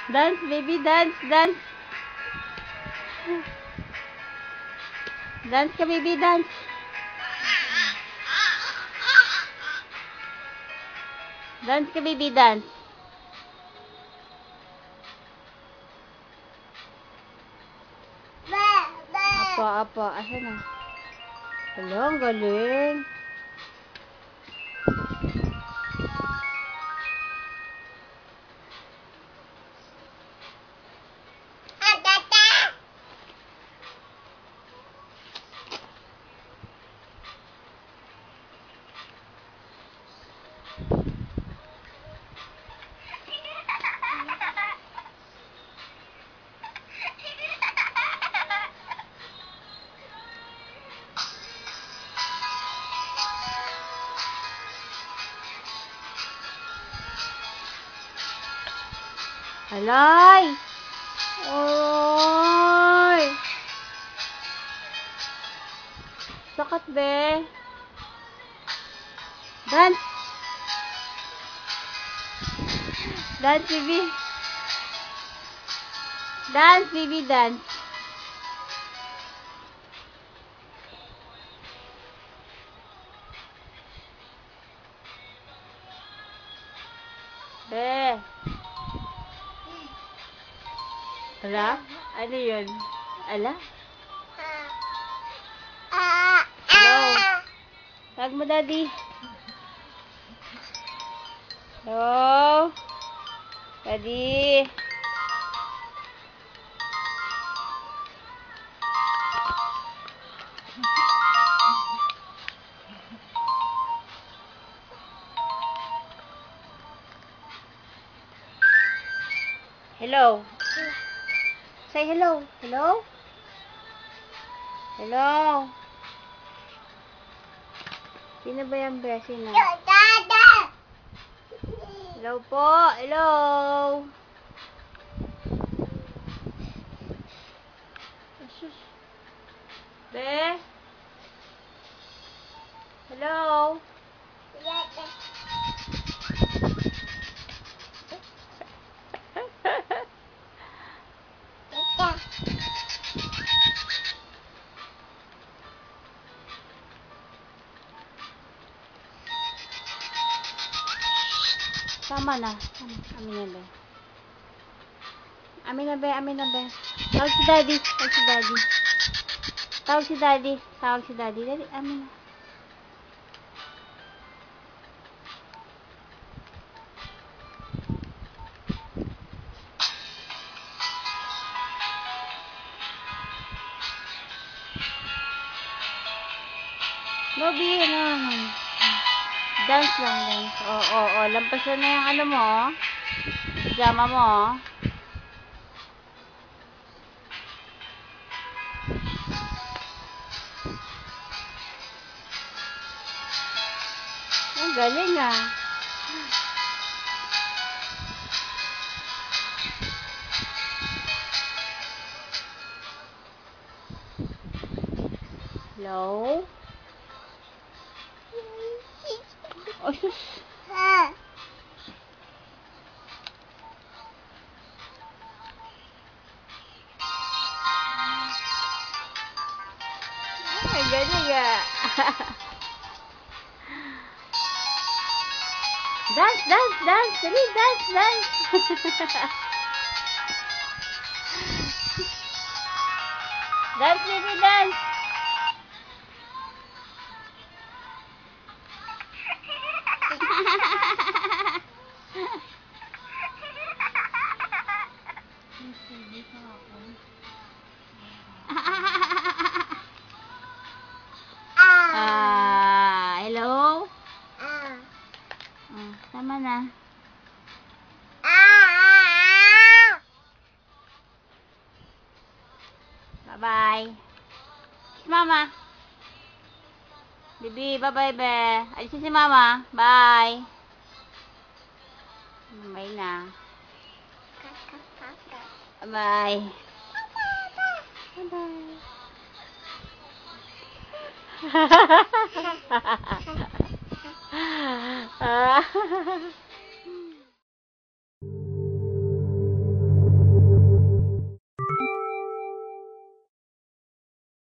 Dance, baby, dance, dance. Dance ka, baby, dance. Dance ka, baby, dance. Apa. Asa na? Hala, ang galing. Alay! Oy! Sakat be. Dance! Dance, baby. Dance, baby, dance. Be. Ala? Ano yun? Ala? Hello? Tag mo, daddy. Hello? Daddy? Hello? Say hello. Hello? Hello? Sino ba yung beshi na? Hello po. Hello? Asus. Be? Hello? Tama na. Amin na be. Amin na be. Amin na be. Tawag si daddy. Tawag si daddy. Tawag si daddy. Tawag si daddy. Daddy, amin na. Bobby, ano? Dance lang, dance. Oo. Lampasan na yung ano mo, oh. Pajama mo, oh. Ang galing, ah. Hello? Oh, sus. Ay, galing, ah. Dance. Dali, dance. Dance, baby, dance. Hello? Tama na. Bye-bye. Kiss mama. Bibi, bye-bye, be. Alisin si mama. Bye. Bye na. Bye. Bye-bye.